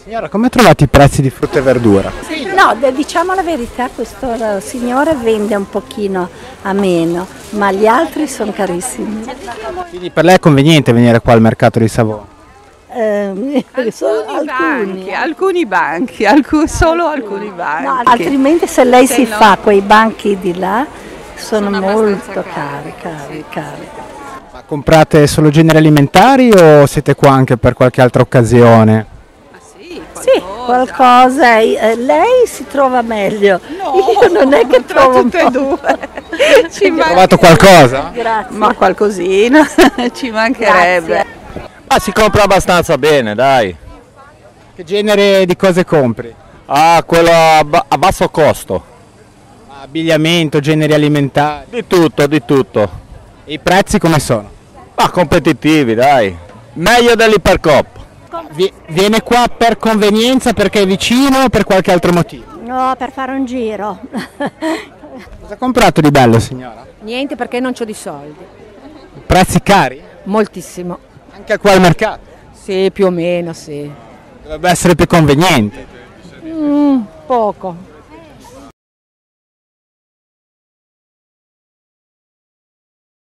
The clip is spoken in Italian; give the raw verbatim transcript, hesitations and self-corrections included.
Signora, come trovate i prezzi di frutta e verdura? No, de- diciamo la verità, questo eh, signore vende un pochino a meno, ma gli altri sono carissimi. Quindi per lei è conveniente venire qua al mercato di Savona? Eh, sono Banchi, alcuni banchi, alcu- solo alcuni banchi. No, altrimenti se lei si Se no- fa quei banchi di là sono, Sono molto abbastanza cari, cari, cari, cari. Ma comprate solo generi alimentari o siete qua anche per qualche altra occasione? Ma sì, Sì, qualcosa, eh, lei si trova meglio, No, io non è che tra trovo un tutte e po'. due. Ci Hai manca- trovato qualcosa? Grazie. Ma qualcosina, ci mancherebbe. Grazie. Ma si compra abbastanza bene, dai. Che genere di cose compri? Ah, quello a, ba- a basso costo. Abbigliamento, generi alimentari. Di tutto, di tutto. E i prezzi come sono? Ma competitivi, dai. Meglio dell'Ipercoop. Vi- viene qua per convenienza perché è vicino o per qualche altro motivo? No, per fare un giro. Cosa ha comprato di bello, signora? Niente perché non c'ho di soldi. Prezzi cari? Moltissimo. Anche qua al mercato? Sì, più o meno, sì. Dovrebbe essere più conveniente. Mm, poco.